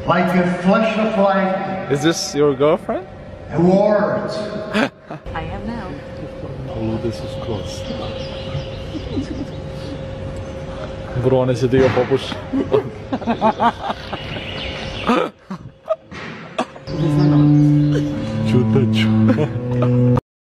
like a flash of lightning. Is this your girlfriend? Awards. I am now. Oh, this is close. Bro, on je dio popuš.